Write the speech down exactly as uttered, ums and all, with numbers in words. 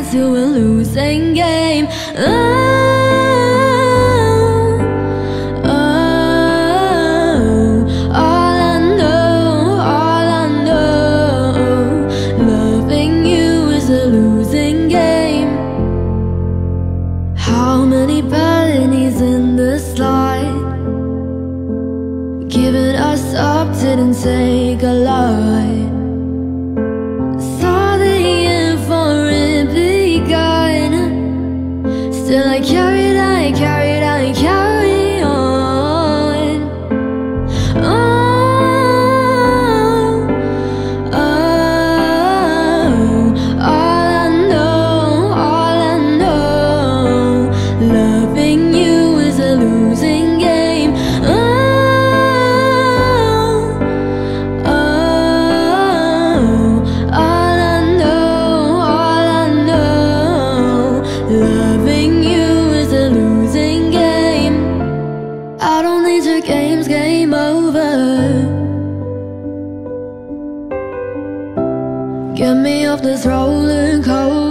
into a losing game. Oh, oh, all I know, all I know, loving you is a losing game. How many pennies in the slide, giving us up, didn't take a lie. Saw the end for it begun, still I carried, I carried, I carry on. Oh, oh, all I know, all I know, loving you is a losing game. Oh, loving you is a losing game. I don't need your games, game over. Get me off this roller coaster.